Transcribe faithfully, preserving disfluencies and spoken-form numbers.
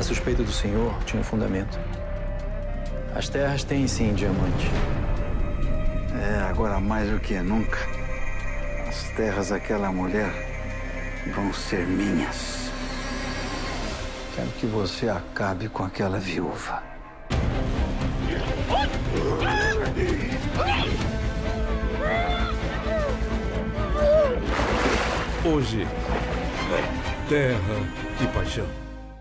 suspeita do senhor tinha um fundamento. As terras têm, sim, diamante. É, agora mais do que nunca, as terras daquela mulher vão ser minhas. Quero que você acabe com aquela viúva. Hoje, Terra e Paixão.